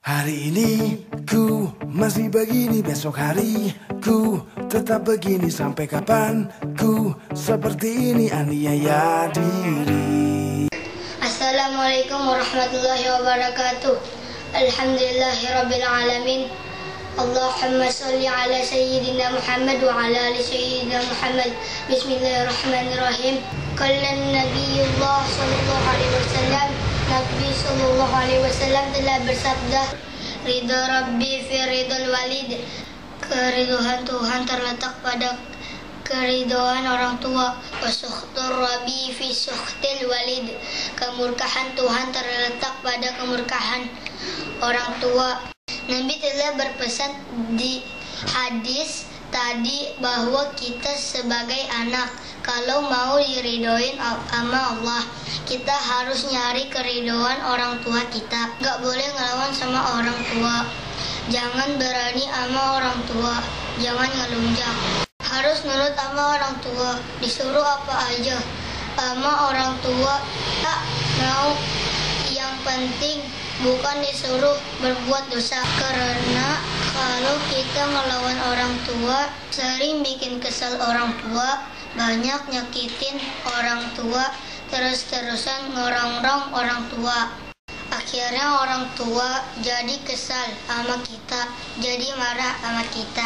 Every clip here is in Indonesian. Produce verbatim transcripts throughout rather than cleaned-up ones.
Hari ini ku masih begini, besok hari ku tetap begini. Sampai kapan ku seperti ini, aniaya diri. Assalamualaikum warahmatullahi wabarakatuh. Alhamdulillahirabbil alamin. Allahumma sholli ala sayyidina Muhammad wa ala ali sayyidina Muhammad. Bismillahirrahmanirrahim. Qala Nabiyullah sallallahu alaihi wasallam, Nabi sallallahu alaihi wasallam telah bersabda, ridha Rabbi fi ridhal walid, keriduan Tuhan terletak pada keriduan orang tua. Wasukhtur Rabbi fi sukhtil walid, kemurkaan Tuhan terletak pada kemurkaan orang tua. Nabi telah berpesan di hadis tadi bahwa kita sebagai anak, kalau mau diridhoin sama Allah, kita harus nyari keridhoan orang tua kita. Gak boleh ngelawan sama orang tua. Jangan berani sama orang tua. Jangan ngelunjak. Harus nurut sama orang tua. Disuruh apa aja sama orang tua. Tak mau. Yang penting bukan disuruh berbuat dosa. Karena kalau kita ngelawan orang tua, sering bikin kesal orang tua, banyak nyakitin orang tua, terus-terusan ngerongrong orang tua. Akhirnya orang tua jadi kesal sama kita, jadi marah sama kita.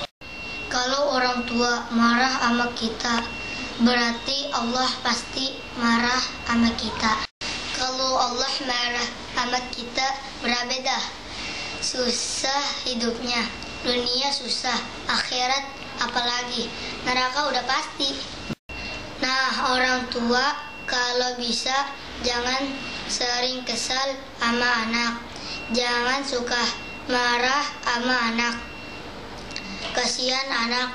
Kalau orang tua marah sama kita, berarti Allah pasti marah sama kita. Kalau Allah marah sama kita, berbeda. Susah hidupnya, dunia susah, akhirat apalagi, neraka udah pasti. Nah, orang tua kalau bisa jangan sering kesal sama anak. Jangan suka marah sama anak. Kasihan anak,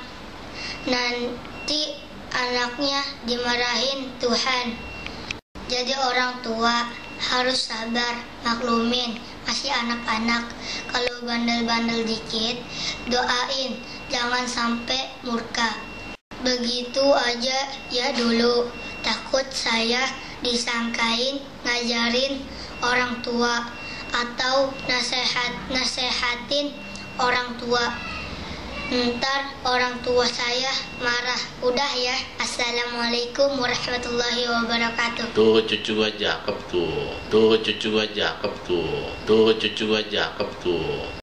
nanti anaknya dimarahin Tuhan. Jadi orang tua harus sabar, maklumin, masih anak-anak. Kalau bandel-bandel dikit, doain jangan sampai murka. Begitu aja ya dulu. Takut saya disangkain ngajarin orang tua atau nasehat nasehatin orang tua. Ntar orang tua saya marah. Udah ya. Assalamualaikum warahmatullahi wabarakatuh. Tuh cucu gua cakep tuh. Tuh cucu gua cakep tuh. Tuh cucu gua cakep tuh.